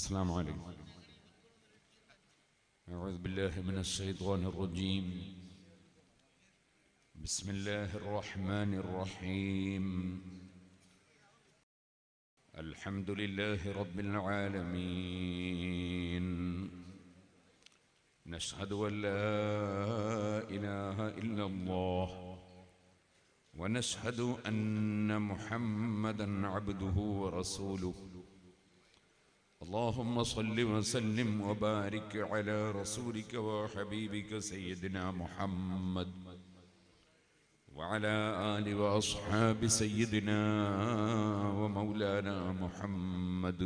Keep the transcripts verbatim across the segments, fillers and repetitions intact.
السلام عليكم. أعوذ بالله من الشيطان الرجيم. بسم الله الرحمن الرحيم. الحمد لله رب العالمين. نشهد أن لا إله إلا الله ونشهد أن محمدًا عبده ورسوله. اللهم صل وسلم وبارك على رسولك وحبيبك سيدنا محمد وعلى آل وأصحاب سيدنا ومولانا محمد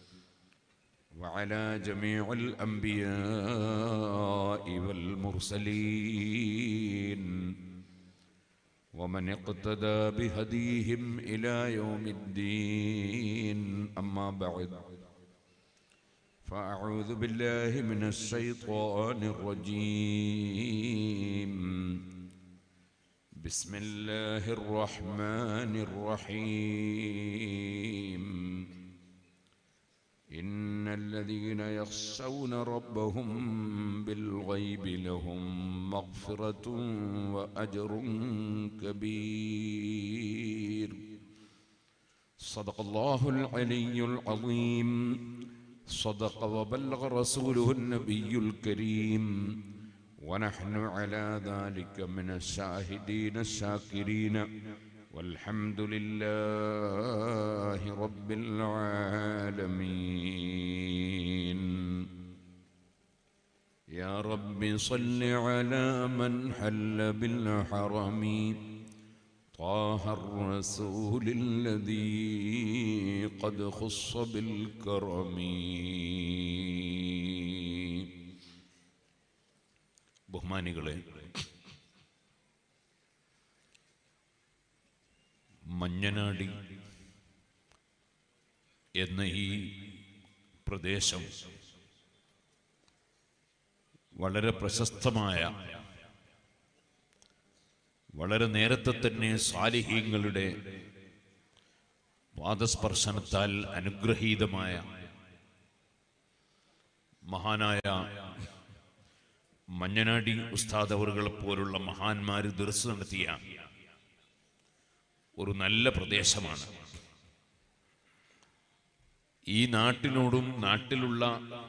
وعلى جميع الأنبياء والمرسلين ومن اقتدى بهديهم إلى يوم الدين. أما بعد، فأعوذ بالله من الشيطان الرجيم. بسم الله الرحمن الرحيم. إن الذين يخشون ربهم بالغيب لهم مغفرة وأجر كبير. صدق الله العلي العظيم. صدق وبلغ رسوله النبي الكريم، ونحن على ذلك من الشاهدين الشاكرين، والحمد لله رب العالمين. يا رب صل على من حل بالحرم طه الرسول الذي قد خص بالكرم. ബഹുമാനികളെ, മഞ്ഞനാടി എന്ന ഈ പ്രദേശം വളരെ പ്രശസ്തമായ, വളരെ നേരത്തെ തന്നെ സാലിഹീങ്ങളുടെ പാദസ്പർശനത്താൽ അനുഗ്രഹീതമായ മഹാനായ മഞ്ഞനാടി ഉസ്താദ് അവറുകളെ പോലുള്ള മഹാന്മാര് ദർസ് നടത്തിയ ഒരു നല്ല പ്രദേശമാണ്. ഈ നാട്ടിനോടും നാട്ടിലുള്ള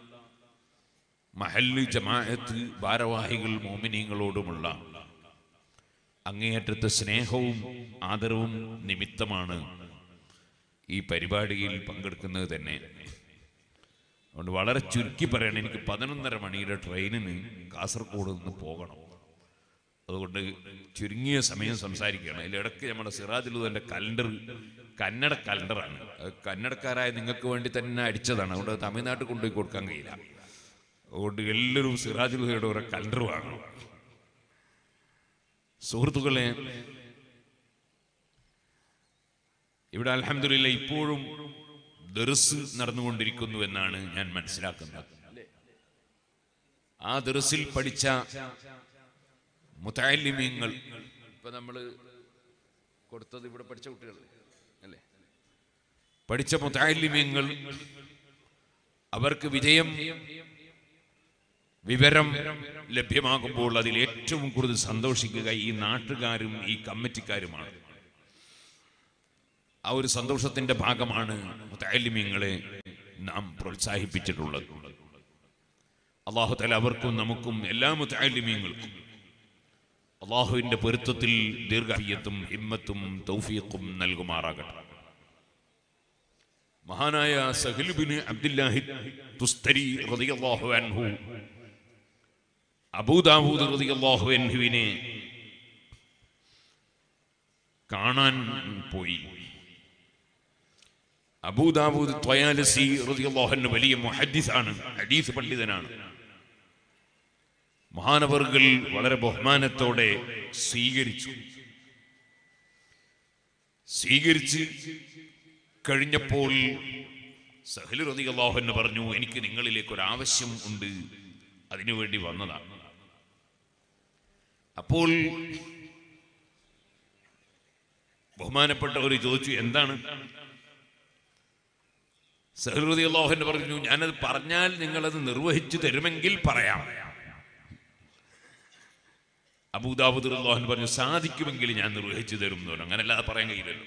മഹല്ല് ജമാഅത്ത് ഭാരവാഹികൾ മോമിനീങ്ങളോടുമുള്ള അങ്ങേയറ്റത്തെ സ്നേഹവും ആദരവും നിമിത്തമാണ് ഈ പരിപാടിയിൽ പങ്കെടുക്കുന്നത് തന്നെ. അതുകൊണ്ട് വളരെ ചുരുക്കി പറയണം, എനിക്ക് പതിനൊന്നര മണിയുടെ ട്രെയിനിന് കാസർഗോഡ് നിന്ന് പോകണം. അതുകൊണ്ട് ചുരുങ്ങിയ സമയം സംസാരിക്കുകയാണ്. അതിലിടയ്ക്ക് നമ്മുടെ സിറാജുലുദന്റെ കലണ്ടർ കന്നഡ കലണ്ടറാണ്. അത് കന്നഡക്കാരായ നിങ്ങൾക്ക് വേണ്ടി തന്നെ അടിച്ചതാണ്. അതുകൊണ്ട് തമിഴ്നാട്ടിൽ കൊണ്ടുപോയി കൊടുക്കാൻ കഴിയില്ല. അതുകൊണ്ട് എല്ലാവരും സിറാജുലുദയുടെ ഒരു കലണ്ടർ വാങ്ങണം. സുഹൃത്തുക്കളെ, ഇവിടെ അൽഹംദുലില്ലാഹ് ഇപ്പോഴും ദർസ് നടന്നുകൊണ്ടിരിക്കുന്നു എന്നാണ് ഞാൻ മനസ്സിലാക്കുന്നത്. ആ ദർസിൽ പഠിച്ച മുതഅല്ലിമീങ്ങൾ, ഇപ്പൊ നമ്മള് കൊടുത്തത് ഇവിടെ പഠിച്ച കുട്ടികൾ അല്ലേ, പഠിച്ച മുതഅല്ലിമീങ്ങൾ അവർക്ക് വിജയം വിവരം ലഭ്യമാകുമ്പോൾ അതിൽ ഏറ്റവും കൂടുതൽ സന്തോഷിക്കുക ഈ നാട്ടുകാരും ഈ കമ്മിറ്റിക്കാരുമാണ്. ആ ഒരു സന്തോഷത്തിന്റെ ഭാഗമാണ് മുതഅല്ലിമീങ്ങളെ നാം പ്രോത്സാഹിപ്പിച്ചിട്ടുള്ളത്. അല്ലാഹു തആല അവർക്കും നമുക്കും എല്ലാ മുതഅല്ലിമീങ്ങൾക്കും അല്ലാഹുവിന്റെ പൊരുത്തത്തിൽ ദീർഘായുസ്സും ഹിമ്മത്തും തൗഫീഖും നൽകുമാറാകട്ടെ. മഹാനായ സഹൽ ബിൻ അബ്ദുല്ലാഹി തുസ്തരി റളിയല്ലാഹു അൻഹു അബൂ ദാവൂദ് റളിയല്ലാഹു അൻഹുവിനെ കാണാൻ പോയി. അബൂ ദാവൂദ് ത്വയാലസി റളിയല്ലാഹു അൻഹു വലിയ മുഹദ്ദിസാണ്, ഹദീസ് പണ്ഡിതനാണ്. മഹാനവർകൾ വളരെ ബഹുമാനത്തോടെ സ്വീകരിച്ചു. സ്വീകരിച്ച് കഴിഞ്ഞപ്പോൾ സഹൽ റളിയല്ലാഹു അൻഹു പറഞ്ഞു, എനിക്ക് നിങ്ങളിലേക്ക് ഒരു ആവശ്യം ഉണ്ട്, അതിനുവേണ്ടി വന്നതാണ്. അപ്പോൾ ബഹുമാനപ്പെട്ടവർ ചോദിച്ചു, എന്താണ്? സഹൽ റളിയല്ലാഹു അൻഹു പറഞ്ഞു, ഞാനത് പറഞ്ഞാൽ നിങ്ങളത് നിർവഹിച്ചു തരുമെങ്കിൽ പറയാം. അബൂദാവൂദ് റളിയല്ലാഹു അൻഹു പറഞ്ഞു, സാധിക്കുമെങ്കിൽ ഞാൻ നിർവഹിച്ചു തരും എന്ന് പറഞ്ഞു. അങ്ങനല്ലാതെ പറയാൻ കഴിയില്ലല്ലോ.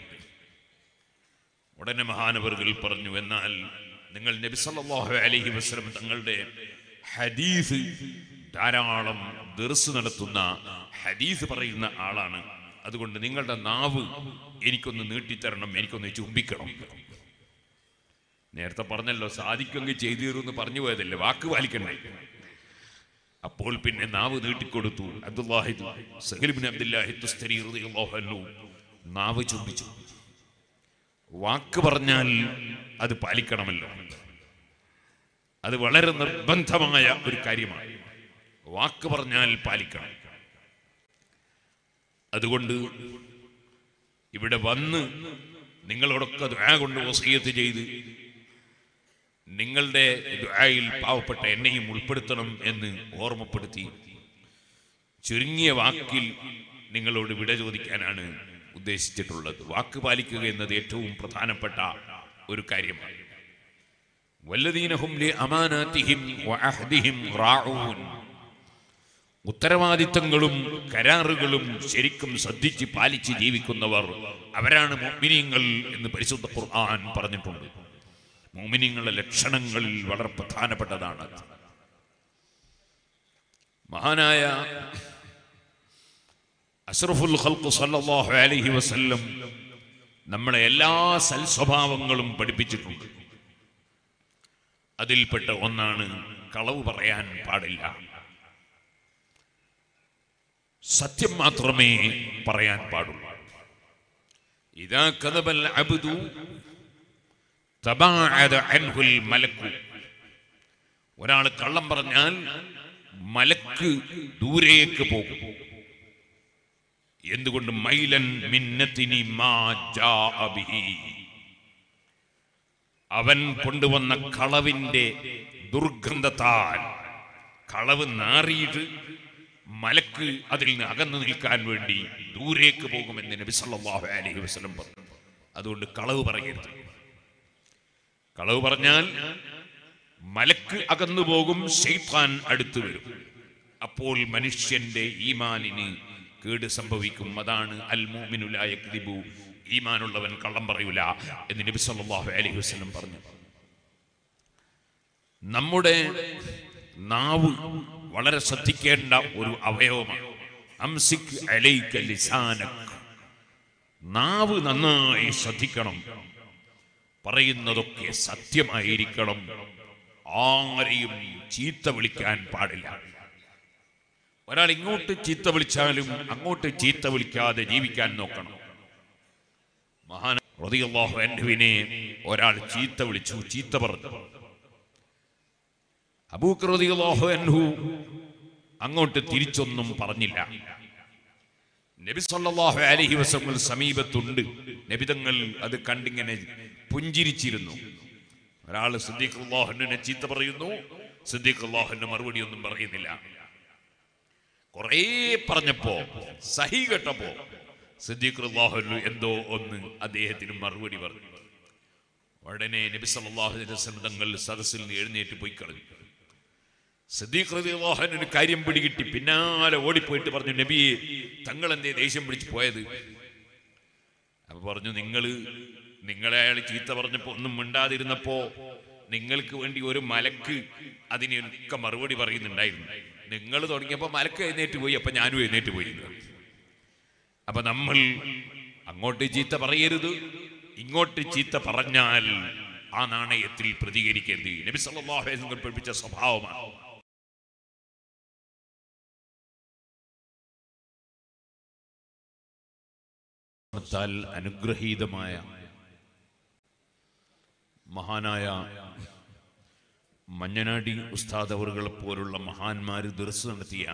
ഉടനെ മഹാനവറുകൾ പറഞ്ഞു, എന്നാൽ നിങ്ങൾ നബി സല്ലല്ലാഹു അലൈഹി വസല്ലം തങ്ങളുടെ ഹദീസ് ധാരാളം ദർസ് നടത്തുന്ന ഹദീസ് പറയുന്ന ആളാണ്. അതുകൊണ്ട് നിങ്ങളുടെ നാവ് എനിക്കൊന്ന് നീട്ടിത്തരണം, എനിക്കൊന്ന് ചുംബിക്കണം. നേരത്തെ പറഞ്ഞല്ലോ, സാധിക്കുമെങ്കിൽ ചെയ്തു തരുമെന്ന് പറഞ്ഞു പോയതല്ലേ, വാക്ക് പാലിക്കണ്ടേ. അപ്പോൾ പിന്നെ നാവ് നീട്ടിക്കൊടുത്തു. അബ്ദുല്ലാഹി സഹൽ ഇബ്നു അബ്ദുല്ലാഹി തുസ്തരി റളിയല്ലാഹു അൻഹു നാവ് ചുംബിച്ചു. വാക്ക് പറഞ്ഞാൽ അത് പാലിക്കണമല്ലോ, അത് വളരെ നിർബന്ധമായ ഒരു കാര്യമാണ്. വാക്ക് പറഞ്ഞാൽ പാലിക്കണം. അതുകൊണ്ട് ഇവിടെ വന്ന് നിങ്ങളോടൊക്കെ ദുആ കൊണ്ട് വസിയത്ത് ചെയ്ത് നിങ്ങളുടെ ദുആയിൽ പാവപ്പെട്ട എന്നെയും ഉൾപ്പെടുത്തണം എന്ന് ഓർമ്മപ്പെടുത്തി ചുരുങ്ങിയ വാക്കിൽ നിങ്ങളോട് വിട ചോദിക്കാനാണ് ഉദ്ദേശിച്ചിട്ടുള്ളത്. വാക്ക് പാലിക്കുക എന്നത് ഏറ്റവും പ്രധാനപ്പെട്ട ഒരു കാര്യമാണ്. വല്ലദീനഹും ലി അമാനാതിഹിം വഅഹ്ദിഹിം റാഊൻ. ഉത്തരവാദിത്തങ്ങളും കരാറുകളും ശരിക്കും ശ്രദ്ധിച്ച് പാലിച്ച് ജീവിക്കുന്നവർ അവരാണ് മുഅ്മിനീങ്ങൾ എന്ന് പരിശുദ്ധ ഖുർആൻ പറഞ്ഞിട്ടുണ്ട്. മുഅ്മിനീങ്ങളുടെ ലക്ഷണങ്ങളിൽ വളരെ പ്രധാനപ്പെട്ടതാണ്. മഹാനായ അഷ്റഫുൽ ഖൽഖ് സല്ലല്ലാഹു അലൈഹി വസല്ലം നമ്മളെ എല്ലാ സൽസ്വഭാവങ്ങളും പഠിപ്പിച്ചിട്ടുണ്ട്. അതിൽപ്പെട്ട ഒന്നാണ് കളവ് പറയാൻ പാടില്ല. സത്യം മാത്രമേ പറയാൻ പാടുള്ളൂ. ഇദാ കദബൽ അബ്ദു തബഅദ അൻഹുൽ മലക്കു. ഒരാൾ കള്ളം പറഞ്ഞാൽ മലക്ക് ദൂരേക്ക് പോകും. എന്തുകൊണ്ട്? മൈലൻ മിന്നത്തിനി മാ ജാഅ ബിഹി. അവൻ കൊണ്ടുവന്ന കളവിന്റെ ദുർഗന്ധത്താൽ കളവ് നാറിയിട്ട് മലക്ക് അതിൽ നിന്ന് അകന്നു നിൽക്കാൻ വേണ്ടി ദൂരേക്ക് പോകുമെന്ന് നബി സല്ലല്ലാഹു അലൈഹി വസല്ലം പറഞ്ഞു. അതുകൊണ്ട് കളവ് പറയരുത്. കളവ് പറഞ്ഞാൽ മലക്ക് അകന്നു പോകും, ശൈത്താൻ അടുത്തു വരും. അപ്പോൾ മനുഷ്യന്റെ ഈമാനിന് കേട് സംഭവിക്കും. അതാണ് അൽ മുഅ്മിനു ലാ യക്ദിബു, ഈമാനുള്ളവൻ കള്ളം പറയൂല എന്ന് നബി സല്ലല്ലാഹു അലൈഹി വസല്ലം പറഞ്ഞു. നമ്മുടെ നാവ് വളരെ ശ്രദ്ധിക്കേണ്ട ഒരു അവയവമാണ്. അംസിക് അലൈക ലിസാനക്. നാവ് നന്നായി ശ്രദ്ധിക്കണം. പറയുന്നതൊക്കെ സത്യമായിരിക്കണം. ആരെയും ചീത്ത വിളിക്കാൻ പാടില്ല. ഒരാൾ ഇങ്ങോട്ട് ചീത്ത വിളിച്ചാലും അങ്ങോട്ട് ചീത്ത വിളിക്കാതെ ജീവിക്കാൻ നോക്കണം. മഹാൻ റളിയല്ലാഹു അൻഹുവിനെ ഒരാൾ ചീത്ത വിളിച്ചു, ചീത്ത പറഞ്ഞു. അബൂബക്കർ റളിയല്ലാഹു അൻഹു അങ്ങോട്ട് തിരിച്ചൊന്നും പറഞ്ഞില്ല. നബി സല്ലല്ലാഹു അലൈഹി വസല്ലം സമീപത്തുണ്ട്. നബി തങ്ങൾ അത് കണ്ടിങ്ങനെ പുഞ്ചിരിച്ചിരുന്നു. ഒരാൾ സിദ്ദീഖ് റളിയല്ലാഹു അൻഹുവിനെ ചീത്ത പറയുന്നു, സിദ്ദീഖ് റളിയല്ലാഹു അൻഹു മറുപടി ഒന്നും പറയുന്നില്ല. കുറേ പറഞ്ഞപ്പോ, സഹി കേട്ടപ്പോ സിദ്ദീഖ് റളിയല്ലാഹു അൻഹു എന്തോ ഒന്ന് അദ്ദേഹത്തിന് മറുപടി പറഞ്ഞു. ഉടനെ നബി സല്ലല്ലാഹു അലൈഹി വസല്ലം തങ്ങൾ സദസ്സിൽ നിന്ന് എഴുന്നേറ്റ് പോയി കളഞ്ഞു. സിദ്ദീഖ് റളിയല്ലാഹു അൻഹുവിന് കാര്യം പിടികിട്ടി. പിന്നാലെ ഓടിപ്പോയിട്ട് പറഞ്ഞു, നബിയെ, തങ്ങൾ എന്തേ ദേഷ്യം പിടിച്ച് പോയത്? അപ്പൊ പറഞ്ഞു, നിങ്ങള് നിങ്ങളെ അയാൾ ചീത്ത പറഞ്ഞപ്പോ ഒന്നും മിണ്ടാതിരുന്നപ്പോ നിങ്ങൾക്ക് വേണ്ടി ഒരു മലക്ക് അതിനൊക്കെ മറുപടി പറയുന്നുണ്ടായിരുന്നു. നിങ്ങൾ തുടങ്ങിയപ്പോ മലക്ക് എഴുന്നേറ്റ് പോയി, അപ്പൊ ഞാനും എഴുന്നേറ്റ് പോയി. അപ്പൊ നമ്മൾ അങ്ങോട്ട് ചീത്ത പറയരുത്, ഇങ്ങോട്ട് ചീത്ത പറഞ്ഞാൽ ആ നാണയത്തിൽ പ്രതികരിക്കരുത്. നബി സല്ലല്ലാഹു അലൈഹി വസല്ലം പഠിപ്പിച്ച സ്വഭാവമാണ്. അനുഗ്രഹീതമായ മഹാനായ മഞ്ഞനാടി ഉസ്താദ് അവറുകളെ പോലുള്ള മഹാന്മാര് ദർസ് നടത്തിയ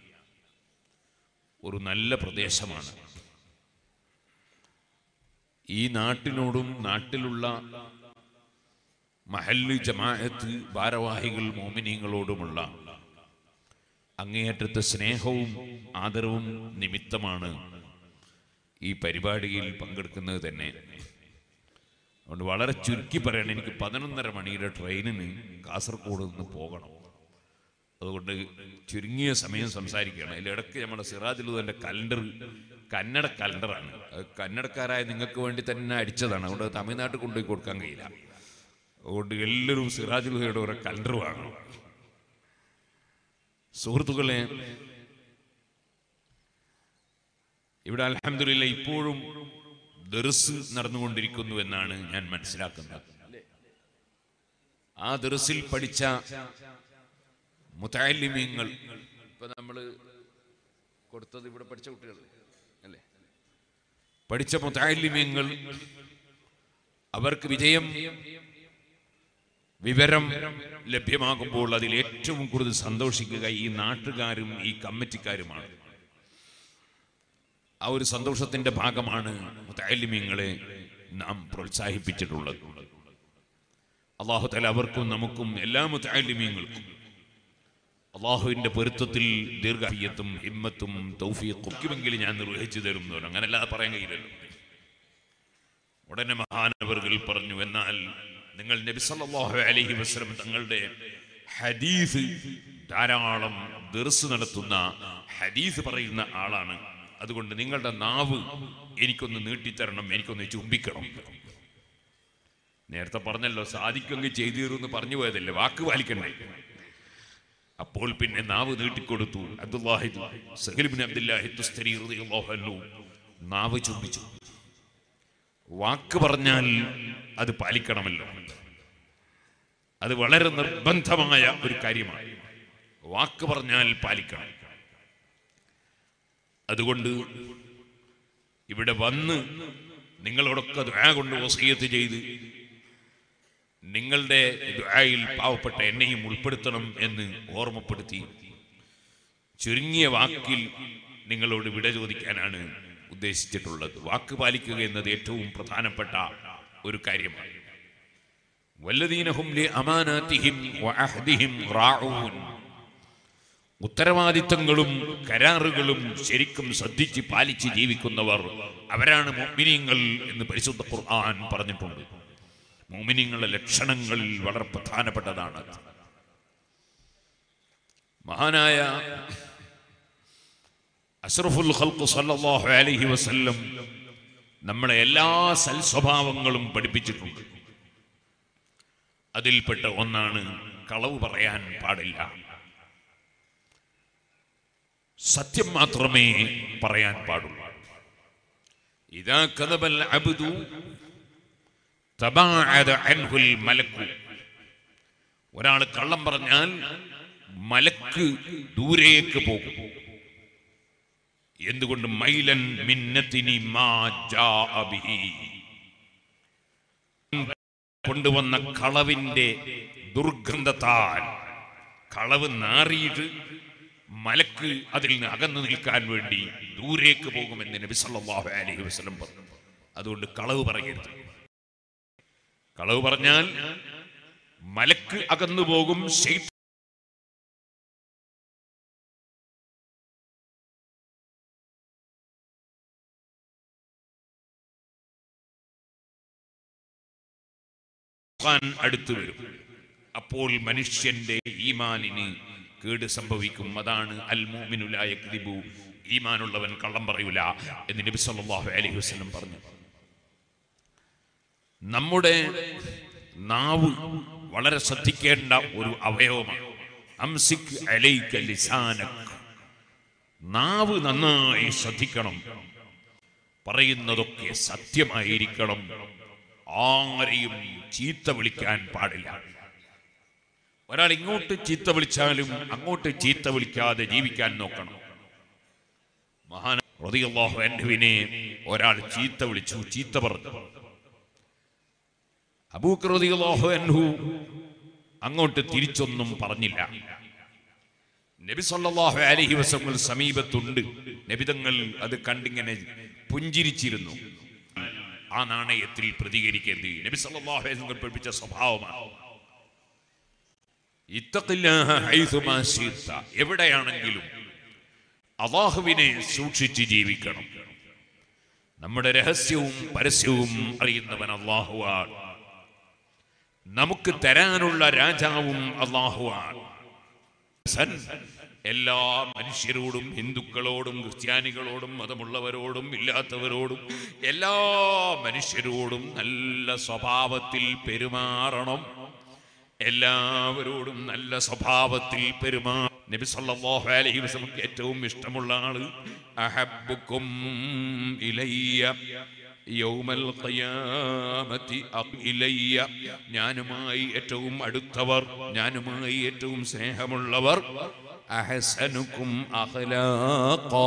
ഒരു നല്ല പ്രദേശമാണ്. ഈ നാട്ടിനോടും നാട്ടിലുള്ള മഹല്ല് ജമാഅത്ത് ഭാരവാഹികൾ മോമിനീങ്ങളോടുമുള്ള അങ്ങേയറ്റത്തെ സ്നേഹവും ആദരവും നിമിത്തമാണ് ഈ പരിപാടിയിൽ പങ്കെടുക്കുന്നത് തന്നെ. അതുകൊണ്ട് വളരെ ചുരുക്കി പറയണം, എനിക്ക് പതിനൊന്നര മണിയുടെ ട്രെയിനിന് കാസർഗോഡ് നിന്ന് പോകണം. അതുകൊണ്ട് ചുരുങ്ങിയ സമയം സംസാരിക്കുകയാണ്. അതിലിടയ്ക്ക് നമ്മുടെ സിറാജുലുദന്റെ കലണ്ടർ കന്നഡ കലണ്ടറാണ്. അത് കന്നഡക്കാരായ നിങ്ങൾക്ക് വേണ്ടി തന്നെ അടിച്ചതാണ്. അതുകൊണ്ട് തമിഴ്നാട്ടിൽ കൊണ്ടുപോയി കൊടുക്കാൻ കഴിയില്ല. അതുകൊണ്ട് എല്ലാവരും സിറാജുലുദയുടെ ഓരോ കലണ്ടർ വാങ്ങണം. സുഹൃത്തുക്കളെ, ഇവിടെ അൽഹംദുലില്ലാഹ് ഇപ്പോഴും ദർസ് നടന്നുകൊണ്ടിരിക്കുന്നു എന്നാണ് ഞാൻ മനസ്സിലാക്കുന്നത്. ആ ദർസിൽ പഠിച്ച മുതഅല്ലിമീങ്ങൾ, ഇപ്പൊ നമ്മള് കൊടുത്തത് ഇവിടെ പഠിച്ച കുട്ടികൾ അല്ലേ, പഠിച്ച മുതഅല്ലിമീങ്ങൾ അവർക്ക് വിജയം വിവരം ലഭ്യമാകുമ്പോൾ അതിൽ ഏറ്റവും കൂടുതൽ സന്തോഷിക്കുക ഈ നാട്ടുകാരും ഈ കമ്മിറ്റിക്കാരുമാണ്. ആ ഒരു സന്തോഷത്തിന്റെ ഭാഗമാണ് മുതഅല്ലിമീങ്ങളെ നാം പ്രോത്സാഹിപ്പിച്ചിട്ടുള്ളത്. അല്ലാഹു തആല അവർക്കും നമുക്കും എല്ലാ മുതഅല്ലിമീങ്ങൾക്കും അള്ളാഹുവിന്റെ പൊരുത്തത്തിൽ ദീർഘാഫിയത്തും ഹിമ്മത്തും തൗഫീഖുമെങ്കിലും ഞാൻ നിർവഹിച്ചു തരുന്നു. അങ്ങനെയല്ലാതെ പറയാൻ കഴിയില്ലല്ലോ. ഉടനെ മഹാനവറുകൾ പറഞ്ഞു, എന്നാൽ നിങ്ങൾ നബി സല്ലല്ലാഹു അലൈഹി വസല്ലം തങ്ങളുടെ ഹദീസ് ധാരാളം ദർസ് നടത്തുന്ന ഹദീസ് പറയുന്ന ആളാണ്. അതുകൊണ്ട് നിങ്ങളുടെ നാവ് എനിക്കൊന്ന് നീട്ടിത്തരണം, എനിക്കൊന്ന് ചുംബിക്കണം. നേരത്തെ പറഞ്ഞല്ലോ, സാധിക്കുമെങ്കിൽ ചെയ്തു തരുമെന്ന് പറഞ്ഞു പോയതല്ലേ, വാക്ക് പാലിക്കണ്ടേ. അപ്പോൾ പിന്നെ നാവ് നീട്ടിക്കൊടുത്തു. അബ്ദുല്ലാഹി സഹൽ ഇബ്നു അബ്ദുല്ലാഹി തുസ്തരി റളിയല്ലാഹു അൻഹു നാവ് ചുംബിച്ചു. വാക്ക് പറഞ്ഞാൽ അത് പാലിക്കണമല്ലോ, അത് വളരെ നിർബന്ധമായ ഒരു കാര്യമാണ്. വാക്ക് പറഞ്ഞാൽ പാലിക്കണം. അതുകൊണ്ട് ഇവിടെ വന്ന് നിങ്ങളോടൊക്കെ ദുആ കൊണ്ട് വസിയത്ത് ചെയ്ത് നിങ്ങളുടെ ദുആയിൽ പാവപ്പെട്ട എന്നെയും ഉൾപ്പെടുത്തണം എന്ന് ഓർമ്മപ്പെടുത്തി ചുരുങ്ങിയ വാക്കിൽ നിങ്ങളോട് വിട ചോദിക്കാനാണ് ഉദ്ദേശിച്ചിട്ടുള്ളത്. വാക്ക് പാലിക്കുക എന്നത് ഏറ്റവും പ്രധാനപ്പെട്ട ഒരു കാര്യമാണ്. വല്ലദീന ഹും ലി അമാനാതിഹിം വഅഹ്ദിഹിം റാഊൻ, ഉത്തരവാദിത്തങ്ങളും കരാറുകളും ശരിക്കും ശ്രദ്ധിച്ച് പാലിച്ച് ജീവിക്കുന്നവർ അവരാണ് മുഅ്മിനീങ്ങൾ എന്ന് പരിശുദ്ധ ഖുർആൻ പറഞ്ഞിട്ടുണ്ട്. മുഅ്മിനീങ്ങളുടെ ലക്ഷണങ്ങളിൽ വളരെ പ്രധാനപ്പെട്ടതാണ്. മഹാനായ അഷ്റഫുൽ ഖൽഖ് സല്ലല്ലാഹു അലൈഹി വസല്ലം നമ്മളെ എല്ലാ സൽസ്വഭാവങ്ങളും പഠിപ്പിച്ചിട്ടുണ്ട്. അതിൽപ്പെട്ട ഒന്നാണ് കളവ് പറയാൻ പാടില്ല. സത്യം മാത്രമേ പറയാൻ പാടുള്ളൂ. ഇദാ കദബൽ അബ്ദു തബഅദ അൻഹുൽ മലക്കു, ഒരാൾ കള്ളം പറഞ്ഞാൽ മലക്ക് ദൂരേക്ക് പോകും. എന്തുകൊണ്ട്? മൈലൻ മിന്നതിനി മാ ജാഅ ബിഹി, കൊണ്ടുവന്ന കളവിന്റെ ദുർഗന്ധത്താൽ കളവ് നാറിയിട്ട് മലക്ക് അതിൽ നിന്ന് അകന്നു നിൽക്കാൻ വേണ്ടി ദൂരേക്ക് പോകുമെന്ന് നബി സല്ലല്ലാഹു അലൈഹി വസല്ലം പറഞ്ഞു. അതുകൊണ്ട് കളവ് പറയരുത്. കളവ് പറഞ്ഞാൽ മലക്ക് അകന്നു പോകും. ശൈത്താൻ അടുത്തു വരും. അപ്പോൾ മനുഷ്യന്റെ ഈമാനിന് കേട് സംഭവിക്കും. അതാണ് അൽ മുഅ്മിനു ലാ യക്ദിബു, ഈമാനുള്ളവൻ കള്ളം പറയൂല എന്ന് നബി സല്ലല്ലാഹു അലൈഹി വസല്ലം പറഞ്ഞു. നമ്മുടെ നാവ് വളരെ ശ്രദ്ധിക്കേണ്ട ഒരു അവയവമാണ്. അംസിക് അലൈക ലിസാനക്, നാവ് നന്നായി ശ്രദ്ധിക്കണം. പറയുന്നതൊക്കെ സത്യമായിരിക്കണം. ആരെയും ചീത്ത വിളിക്കാൻ പാടില്ല. ഒരാൾ ഇങ്ങോട്ട് ചീത്ത വിളിച്ചാലും അങ്ങോട്ട് ചീത്ത വിളിക്കാതെ ജീവിക്കാൻ നോക്കണം. മഹാൻ റളിയല്ലാഹു അൻഹുവിനെ ഒരാൾ ചീത്ത വിളിച്ചു, ചീത്ത പറഞ്ഞു. അബൂബക്കർ റളിയല്ലാഹു അൻഹു അങ്ങോട്ട് തിരിച്ചൊന്നും പറഞ്ഞില്ല. നബി സല്ലല്ലാഹു അലൈഹി വസല്ലം സമീപത്തുണ്ട്. നബിതങ്ങൾ അത് കണ്ടിങ്ങനെ പുഞ്ചിരിച്ചിരുന്നു. ആ നാണയത്തിൽ പ്രതികരിക്കരുത്. നബി സല്ലല്ലാഹു അലൈഹി വസല്ലം പഠിപ്പിച്ച സ്വഭാവമാണ്. ഇത്തഖില്ലാഹ ഹൈസുമാ ശിഅ്ത, എവിടെയാണെങ്കിലും അല്ലാഹുവിനെ സൂക്ഷിച്ച് ജീവിക്കണം. നമ്മുടെ രഹസ്യവും പരസ്യവും അറിയുന്നവൻ അല്ലാഹുവാണ്. നമുക്ക് തരാനുള്ള രാജാവും അല്ലാഹുവാണ്. എല്ലാ മനുഷ്യരോടും, ഹിന്ദുക്കളോടും, ക്രിസ്ത്യാനികളോടും, മതമുള്ളവരോടും ഇല്ലാത്തവരോടും, എല്ലാ മനുഷ്യരോടും നല്ല സ്വഭാവത്തിൽ പെരുമാറണം. എല്ലാവരോടും നല്ല സ്വഭാവത്തിൽ പെരുമാ നബി സല്ലല്ലാഹു അലൈഹി വസല്ലം ഏറ്റവും ഇഷ്ടമുള്ള ആള് അഹബ്ബുക്കും ഇലയ്യ യൗമൽ ഖിയാമത്തി ഇലയ്യ, ഞാനുമായി ഏറ്റവും അടുത്തവർ, ഞാനുമായി ഏറ്റവും സ്നേഹമുള്ളവർ അഹ്സനുക്കും അഖ്ലാഖാ,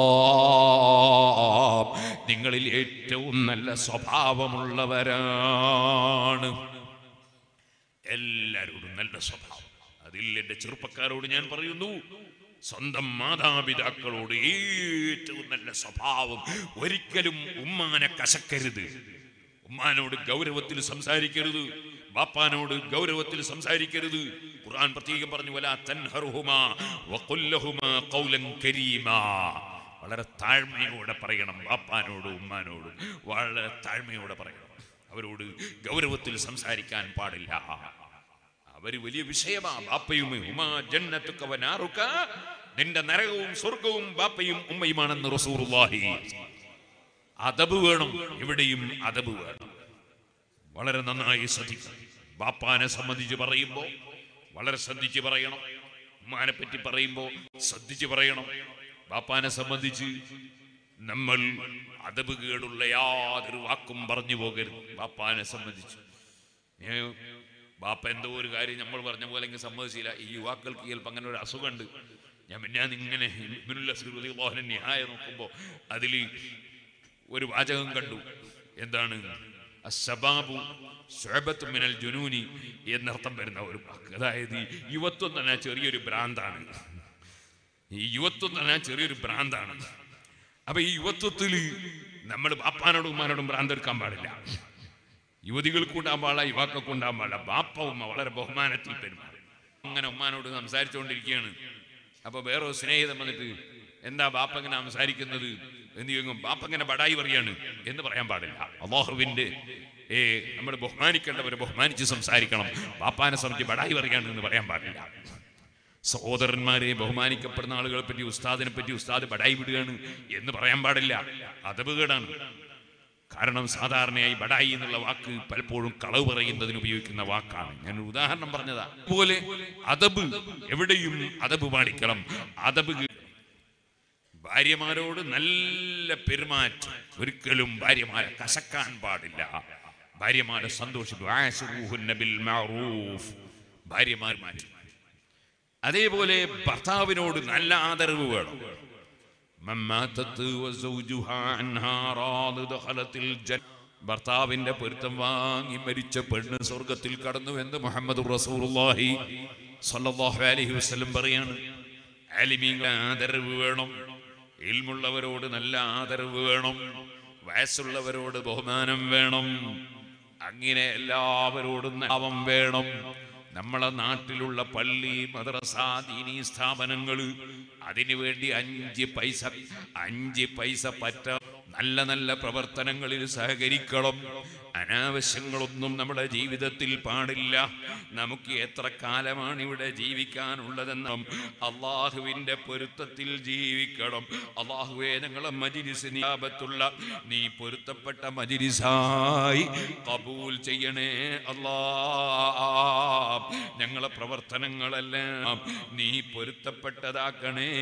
നിങ്ങളിൽ ഏറ്റവും നല്ല സ്വഭാവമുള്ളവരാണ്. എല്ലാവരോടും നല്ല സ്വഭാവം. അതിൽ എൻ്റെ ചെറുപ്പക്കാരോട് ഞാൻ പറയുന്നു, സ്വന്തം മാതാപിതാക്കളോട് ഏറ്റവും നല്ല സ്വഭാവം. ഒരിക്കലും ഉമ്മാനെ കശക്കരുത്, ഉമ്മാനോട് ഗൗരവത്തിൽ സംസാരിക്കരുത്, ബാപ്പാനോട് ഗൗരവത്തിൽ സംസാരിക്കരുത്. ഖുർആൻ പ്രത്യേകം പറഞ്ഞു, വലാ തൻഹറുഹുമാ വഖുൽ ലഹുമാ ഖൗലൻ കരീമാ, വളരെ താഴ്മയോടെ പറയണം. ബാപ്പാനോടും ഉമ്മാനോടും വളരെ താഴ്മയോടെ പറയണം. അവരോട് ഗൗരവത്തിൽ സംസാരിക്കാൻ പാടില്ല. അവര് വലിയ വിഷയമാണ്. ബാപ്പയും ഉമ്മാ ജന്നത്തുക വനാറുക, നിന്റെ നരകവും സ്വർഗവും ബാപ്പയും ഉമ്മയുമാണെന്ന് റസൂലുള്ളാഹി. അദബ് വേണം, എവിടെയും അദബ് വേണം. വളരെ നന്നായി ശ്രദ്ധിക്കണം. ബാപ്പാനെ സംബന്ധിച്ച് പറയുമ്പോൾ വളരെ ശ്രദ്ധിച്ച് പറയണം. ഉമ്മാനെ പറ്റി പറയുമ്പോൾ ശ്രദ്ധിച്ച് പറയണം. ബാപ്പാനെ സംബന്ധിച്ച് നമ്മൾ അദബ് കേടുള്ള യാതൊരു വാക്കും പറഞ്ഞു പോകരുത്. ബാപ്പാനെ സംബന്ധിച്ച് ബാപ്പ എന്തോ ഒരു കാര്യം നമ്മൾ പറഞ്ഞ പോലെ എങ്കിൽ സമ്മതിച്ചില്ല. ഈ യുവാക്കൾക്ക് ചിലപ്പോൾ അങ്ങനെ ഒരു അസുഖമുണ്ട്. ഞാൻ പിന്നെ ഇങ്ങനെ ന്യായ നോക്കുമ്പോൾ അതിൽ ഒരു വാചകം കണ്ടു. എന്താണ്? അസ്സബാബു ശുഅബത്തു മിനൽ ജുനൂനി എന്നർത്ഥം വരുന്ന ഒരു വാക്ക്. അതായത് യുവത്വം തന്നെ ചെറിയൊരു ഭ്രാന്താണ്. ഈ യുവത്വം തന്നെ ചെറിയൊരു ഭ്രാന്താണ്. അപ്പൊ ഈ യുവത്വത്തിൽ നമ്മൾ ബാപ്പാനോടും ഉമ്മാനോടും ഭ്രാന്തെടുക്കാൻ പാടില്ല. യുവതികൾക്ക് ഉണ്ടാകാൻ പാടില്ല, യുവാക്കൾക്ക് ഉണ്ടാകാൻ പാടില്ല. ബാപ്പ ഉമ്മ വളരെ ബഹുമാനത്തിൽ പെരുമാറും. അങ്ങനെ ഉമ്മാനോട് സംസാരിച്ചുകൊണ്ടിരിക്കുകയാണ്. അപ്പൊ വേറെ സ്നേഹിതം വന്നിട്ട്, എന്താ ബാപ്പ ഇങ്ങനെ സംസാരിക്കുന്നത് എന്ന് ചോദിക്കും. ബാപ്പ ഇങ്ങനെ ബടായി പറയാണ് എന്ന് പറയാൻ പാടില്ല. അല്ലാഹുവിന്റെ ഏ നമ്മൾ ബഹുമാനിക്കേണ്ടവരെ ബഹുമാനിച്ച് സംസാരിക്കണം. ബാപ്പാനെ സംബന്ധിച്ച് ബടായി പറയാണ് എന്ന് പറയാൻ പാടില്ല. സഹോദരന്മാരെ, ബഹുമാനിക്കപ്പെടുന്ന ആളുകളെ പറ്റി, ഉസ്താദിനെ പറ്റി ഉസ്താദ് ബടായി വിടുകയാണ് എന്ന് പറയാൻ പാടില്ല. അദബ് കേടാണ്. കാരണം സാധാരണയായി ബടായി എന്നുള്ള വാക്ക് പലപ്പോഴും കളവ് പറയുന്നതിന് ഉപയോഗിക്കുന്ന വാക്കാണ്. ഞാൻ ഒരു ഉദാഹരണം പറഞ്ഞതാ. അതുപോലെ അദബ്, എവിടെയും അദബ് പാലിക്കണം. അദബ് ഭാര്യമാരോട് നല്ല പെരുമാറ്റം. ഒരിക്കലും ഭാര്യമാരെ കശക്കാൻ പാടില്ല. ഭാര്യമാരെ സന്തോഷിപ്പിക്കും. ഭാര്യമാർ മാറ്റി. അതേപോലെ ഭർത്താവിനോട് നല്ല ആദരവ് വേണം. ഭർത്താവിന്റെ പൊരുത്തം വാങ്ങി മരിച്ച പെണ്ണ് സ്വർഗത്തിൽ കടന്നു എന്ന് മുഹമ്മദ് റസൂലുള്ളാഹി സ്വല്ലല്ലാഹു അലൈഹി വസല്ലം പറയാണ്. ആലിമീങ്ങളെ ആദരവ് വേണം. ഇൽമുള്ളവരോട് നല്ല ആദരവ് വേണം. വയസ്സുള്ളവരോട് ബഹുമാനം വേണം. അങ്ങനെ എല്ലാവരോടും ഭാവം വേണം. നമ്മളെ നാട്ടിലുള്ള പള്ളി, മദ്രസ, ദീനീ സ്ഥാപനങ്ങൾ, അതിനുവേണ്ടി അഞ്ച് പൈസ അഞ്ച് പൈസ പറ്റ നല്ല നല്ല പ്രവർത്തനങ്ങളിൽ സഹകരിക്കണം. അനാവശ്യങ്ങളൊന്നും നമ്മുടെ ജീവിതത്തിൽ പാടില്ല. നമുക്ക് എത്ര കാലമാണ് ഇവിടെ ജീവിക്കാനുള്ളതെന്നും അള്ളാഹുവിൻ്റെ പൊരുത്തത്തിൽ ജീവിക്കണം. അള്ളാഹുവേ, ഞങ്ങളെ മജ്‌ലിസ് നിയാബത്തുള്ള നീ പൊരുത്തപ്പെട്ട മജ്‌ലിസായി ഖബൂൽ ചെയ്യണേ അല്ലാഹ്. ഞങ്ങളെ പ്രവർത്തനങ്ങളെല്ലാം നീ പൊരുത്തപ്പെട്ടതാക്കണേ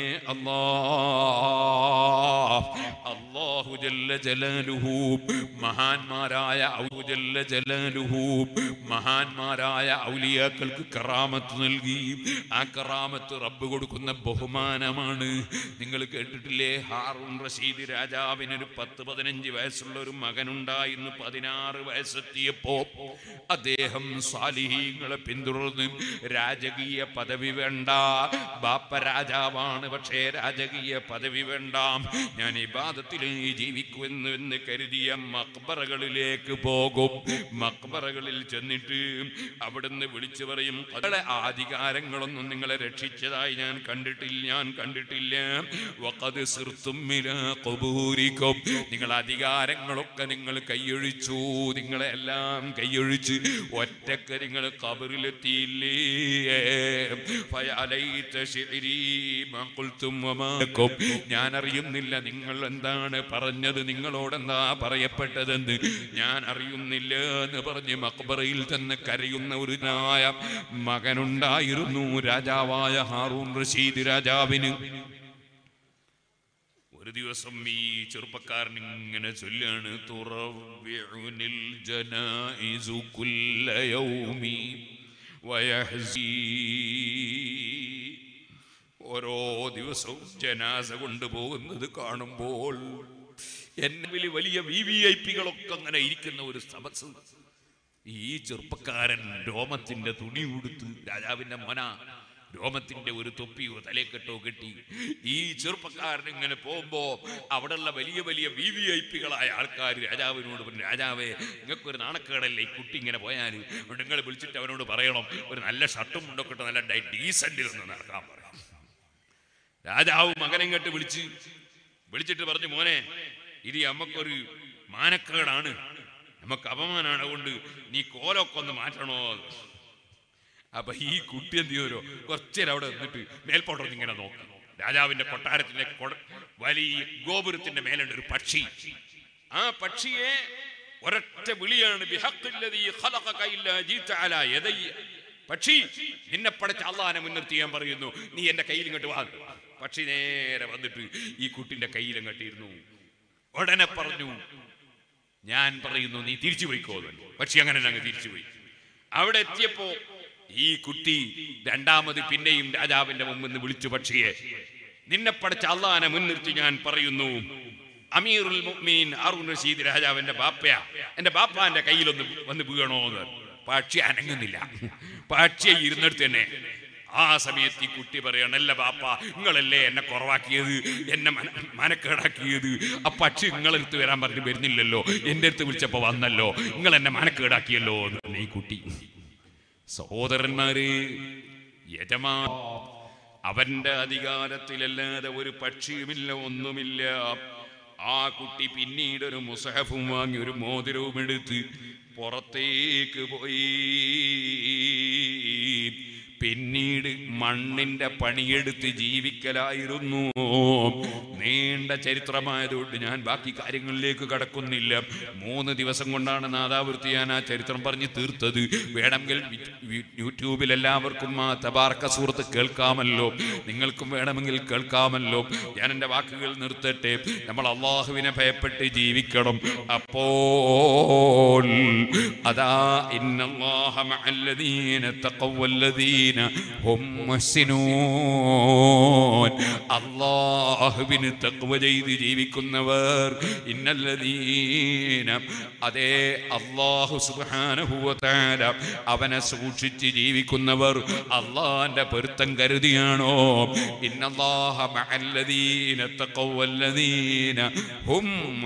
അല്ലാഹ്. അല്ലാഹു ജല്ല ജലാലുഹു മഹാന്മാരായ ജല്ല ജലാലുഹു മഹാന്മാരായ ഔലിയാക്കൾക്ക് കറാമത്ത് നൽകി. ആ കറാമത്ത് റബ്ബ് കൊടുക്കുന്ന ബഹുമാനമാണ്. നിങ്ങൾ കേട്ടിട്ടില്ലേ, ഹാറൂൺ റഷീദ് രാജാവിനൊരു പത്ത് പതിനഞ്ച് വയസ്സുള്ള ഒരു മകനുണ്ടായിരുന്നു. പതിനാറ് വയസ്സെത്തിയപ്പോ അദ്ദേഹം സാലിഹീങ്ങളെ പിന്തുടർന്ന് രാജകീയ പദവി വേണ്ട, ബാപ്പ രാജാവാണ്, പക്ഷേ രാജകീയ പദവി വേണ്ട, ഞാൻ ഇബാദത്തിൽ ജീവിക്കുമെന്ന് എന്ന് കരുതിയ മക്ബറകളിലേക്ക് പോകും. മക്ബറകളിൽ ചെന്നിട്ട് അവിടുന്ന് വിളിച്ചു പറയും, നിങ്ങളുടെ അധികാരങ്ങളൊന്നും നിങ്ങളെ രക്ഷിച്ചതായി ഞാൻ കണ്ടിട്ടില്ല ഞാൻ കണ്ടിട്ടില്ല വഖദ് സിർതും മിനാ ഖുബൂരിക്കും. നിങ്ങൾ അധികാരങ്ങളൊക്കെ നിങ്ങൾ കൈയൊഴിച്ചു, നിങ്ങളെ എല്ലാം കൈയൊഴിച്ച് ഒറ്റക്ക് നിങ്ങൾ ഖബറിലെത്തിയില്ലേ. ഫയലൈത ശിഅരി മാ ഖുൽതും വമാ ലക്കും. ഞാൻ അറിയുന്നില്ല നിങ്ങൾ എന്താണ് പറഞ്ഞത്, നിങ്ങളോടെന്താ പറയപ്പെട്ടതെന്ന് ഞാൻ അറിയുന്നില്ല എന്ന് പറഞ്ഞ് മക്ബറയിൽ തന്നെ കരയുന്ന ഒരു നായ മകനുണ്ടായിരുന്നു രാജാവായ ഹാറൂൻ റഷീദ് രാജാവിന്. ഒരു ദിവസം ഈ ചെറുപ്പക്കാരൻ ഇങ്ങനെ ചൊല്ലാണ്, തുറവ്വിഉനിൽ ജനായിസു കുല്ല യൗമി വയഹ്സീ. ഓരോ ദിവസവും ജനാസ കൊണ്ടുപോകുന്നത് കാണുമ്പോൾ എന്നെ വലിയ വി വി ഐ പികളൊക്കെ അങ്ങനെ ഇരിക്കുന്ന ഒരു സദസ്സ്. ഈ ചെറുപ്പക്കാരൻ രോമത്തിന്റെ തുണി ഉടുത്ത്, രാജാവിന്റെ മോന രോമത്തിന്റെ ഒരു തൊപ്പിയോ തലേക്കെട്ടോ കെട്ടി ഈ ചെറുപ്പക്കാരൻ ഇങ്ങനെ പോകുമ്പോ അവിടെയുള്ള വലിയ വലിയ വി വി ഐ പികളായ ആൾക്കാർ രാജാവിനോട് പറഞ്ഞു, രാജാവേ നിങ്ങൾക്കൊരു നാണക്കേടല്ലേ ഈ കുട്ടി ഇങ്ങനെ പോയാൽ, നിങ്ങൾ വിളിച്ചിട്ട് അവനോട് പറയണം ഒരു നല്ല ഷർട്ടും മുണ്ടൊക്കെ ഇട്ട് നല്ല ഡീസന്റിൽ ഒന്ന് നടക്കാൻ പറയണം. രാജാവ് മകനെങ്ങോട്ട് വിളിച്ച് വിളിച്ചിട്ട് പറഞ്ഞു, മോനെ ഇത് നമുക്കൊരു മാനക്കേടാണ്, നമുക്ക് അപമാനാണ്, അതുകൊണ്ട് നീ കോലൊക്കെ ഒന്ന് മാറ്റണോ. അപ്പൊ ഈ കുട്ടി എന്ത് ചെയ്തോ കുറച്ചേരം അവിടെ നിന്നിട്ട് മേൽപോട്ടൊന്ന് ഇങ്ങനെ നോക്കി. രാജാവിന്റെ കൊട്ടാരത്തിന്റെ വലിയ ഗോപുരത്തിന്റെ മേലുണ്ട് ഒരു പക്ഷി. ആ പക്ഷിയെ ഒരൊറ്റ വിളിയാണ്, പക്ഷി നിന്നെ പടച്ച അള്ളാനെ മുൻനിർത്തി ഞാൻ പറയുന്നു, നീ എന്റെ കയ്യിൽ ഇങ്ങോട്ട് വാ. പക്ഷി നേരെ വന്നിട്ട് ഈ കുട്ടിന്റെ കയ്യിൽ ഇങ്ങോട്ടിരുന്നു. ഉടനെ പറഞ്ഞു, ഞാൻ പറയുന്നു നീ തിരിച്ചു പോയിക്കോ. പക്ഷി അങ്ങനെ അങ്ങ് തിരിച്ചുപോയി. അവിടെ എത്തിയപ്പോ ഈ കുട്ടി രണ്ടാമത് പിന്നെയും രാജാവിന്റെ മുമ്പിൽ നിന്ന് വിളിച്ചു പക്ഷിയെ, നിന്നെ പടച്ച അള്ളാനെ മുൻനിർത്തി ഞാൻ പറയുന്നു, അമീറുൽ മുഅ്മിനീൻ ഹാറൂൻ റഷീദ് രാജാവിന്റെ ബാപ്പയാ, എന്റെ ബാപ്പാന്റെ കയ്യിലൊന്ന് വന്ന് വീണോ എന്ന്. പക്ഷി അനങ്ങുന്നില്ല, പക്ഷിയെ ഇരുന്നിടത്ത് തന്നെ. ആ സമയത്ത് ഈ കുട്ടി പറയണം, അല്ല ബാപ്പ നിങ്ങളല്ലേ എന്നെ കുറവാക്കിയത്, എന്നെ മനക്കേടാക്കിയത്. ആ പക്ഷി നിങ്ങളടുത്ത് വരാൻ പറഞ്ഞിട്ട് വരുന്നില്ലല്ലോ, എന്റെ അടുത്ത് വിളിച്ചപ്പോ വന്നല്ലോ, നിങ്ങൾ എന്നെ മനക്കേടാക്കിയല്ലോ എന്ന് ഈ കുട്ടി. സഹോദരന്മാരെ, യജമാ അവന്റെ അധികാരത്തിലല്ലാതെ ഒരു പക്ഷിയുമില്ല, ഒന്നുമില്ല. ആ കുട്ടി പിന്നീട് ഒരു മുസഹഫും വാങ്ങി ഒരു മോതിരവും എടുത്ത് പുറത്തേക്ക് പോയി. പിന്നീട് മണ്ണിന്റെ പണിയെടുത്ത് ജീവിക്കലായിരുന്നു. നീണ്ട ചരിത്രമായതുകൊണ്ട് ഞാൻ ബാക്കി കാര്യങ്ങളിലേക്ക് കടക്കുന്നില്ല. മൂന്ന് ദിവസം കൊണ്ടാണ് നാദാവൃത്തി ഞാൻ ആ ചരിത്രം പറഞ്ഞ് തീർത്തത്. വേണമെങ്കിൽ യൂട്യൂബിൽ എല്ലാവർക്കും ആ തബാറക സൂറത്ത് കേൾക്കാമല്ലോ, നിങ്ങൾക്കും വേണമെങ്കിൽ കേൾക്കാമല്ലോ. ഞാൻ എൻ്റെ വാക്കുകൾ നിർത്തട്ടെ. നമ്മൾ അള്ളാഹുവിനെ ഭയപ്പെട്ട് ജീവിക്കണം. അപ്പോൾ അതാ ഇന്നല്ലാഹ മഅല്ലദീന തഖവല്ലദീന ഹും മുഹ്സിനൂൻ. അല്ലാഹുവിനെ തഖ്വ ചെയ്ത് ജീവിക്കുന്നവർ, ഇന്നല്ലദീന, അതേ അല്ലാഹു സുബ്ഹാനഹു വ തആല അവനെ സൂക്ഷിച്ച് ജീവിക്കുന്നവർ അല്ലാഹുവിന്റെ പൊരുത്തം കരുതിയാണോ. ഇന്നല്ലാഹ മഅല്ലദീന തഖവല്ലദീന ഹും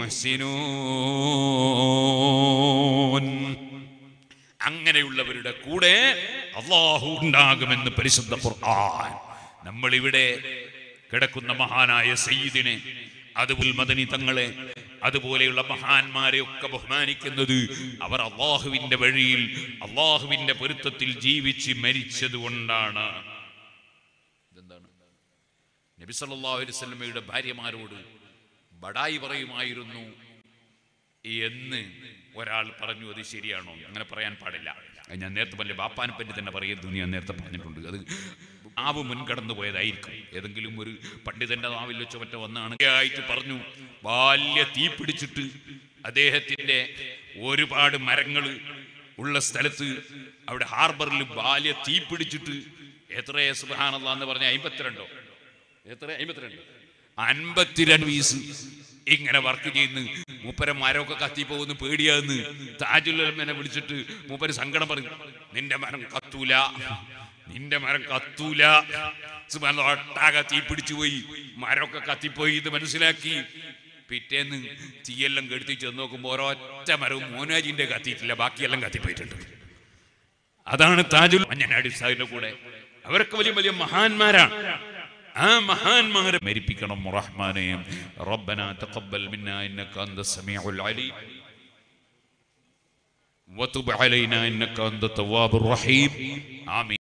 മുഹ്സിനൂൻ. അങ്ങനെയുള്ളവരുടെ കൂടെ അല്ലാഹു ഉണ്ടാകുമെന്ന് പരിശുദ്ധ ഖുർആൻ. നമ്മൾ ഇവിടെ കിടക്കുന്ന മഹാനായ സയ്യിദിനെ, അതുപോലെ മദനി തങ്ങളെ, അതുപോലെയുള്ള മഹാന്മാരെ ഒക്കെ ബഹുമാനിക്കുന്നത് അവർ അല്ലാഹുവിന്റെ വഴിയിൽ അല്ലാഹുവിന്റെ പൊരുത്തത്തിൽ ജീവിച്ച് മരിച്ചത് കൊണ്ടാണ്. ഇതെന്താണ്? നബി സല്ലല്ലാഹു അലൈഹി വസല്ലമയുടെ ഭാര്യമാരോട് ബടായി പറയുമായിരുന്നു എന്ന് ഒരാൾ പറഞ്ഞു. അത് ശരിയാണോ? അങ്ങനെ പറയാൻ പാടില്ല. ഞാൻ നേരത്തെ പറഞ്ഞ ബാപ്പാനെ പറ്റി തന്നെ പറയരുത്, ഞാൻ നേരത്തെ പറഞ്ഞിട്ടുണ്ട്. അത് ആവ് മുൻകടന്നു പോയതായിരിക്കും. ഏതെങ്കിലും ഒരു പണ്ഡിതന്റെ നാവിൽ വെച്ചോ മറ്റോ വന്നാണ് ആയിട്ട് പറഞ്ഞു. വലിയ തീ പിടിച്ചിട്ട് അദ്ദേഹത്തിന്റെ ഒരുപാട് മരങ്ങൾ ഉള്ള സ്ഥലത്ത് അവിടെ ഹാർബറിൽ വലിയ തീ പിടിച്ചിട്ട് എത്ര സുബ്ഹാനല്ലാഹ് എന്ന് പറഞ്ഞ അമ്പത്തിരണ്ടോ എത്ര അമ്പത്തിരണ്ട് അൻപത്തിരണ്ട് വീസ് ഇങ്ങനെ വർക്ക് ചെയ്യുന്നു. മൂപ്പരെ മരമൊക്കെ കത്തിപ്പോകുന്നു, പേടിയാന്ന്. താജുലുലമനെ വിളിച്ചിട്ട് മൂപ്പര് സങ്കടം പറഞ്ഞു, നിന്റെ മരം കത്തൂല, നിന്റെ മരം കത്തൂല. സുബ്ഹാനല്ലാഹ്, ഒട്ടാകെ തീ പിടിച്ചു പോയി, മരമൊക്കെ കത്തിപ്പോയി. ഇത് മനസ്സിലാക്കി പിറ്റേന്ന് തീയെല്ലാം കെടുത്തി ചെന്ന് നോക്കുമ്പോൾ ഒരൊറ്റ മരവും മോനാജിന്റെ കത്തിയിട്ടില്ല, ബാക്കിയെല്ലാം കത്തിപ്പോയിട്ടുണ്ട്. അതാണ് താജുൽ മഞ്ഞനാടി സാഹിബിന്റെ കൂടെ. അവരൊക്കെ വലിയ വലിയ മഹാന്മാരാണ്. ആ മഹാന്മാരെ മരിപ്പിക്കണം റഹ്മാനേ. റബ്ബനാ തഖബ്ബൽ മിന്നാ ഇന്നക അൻതസ് സമീഉൽ അലീം വതുബ് അലൈനാ ഇന്നക അൻത തവ്വാബുർ റഹീം. ആമീൻ.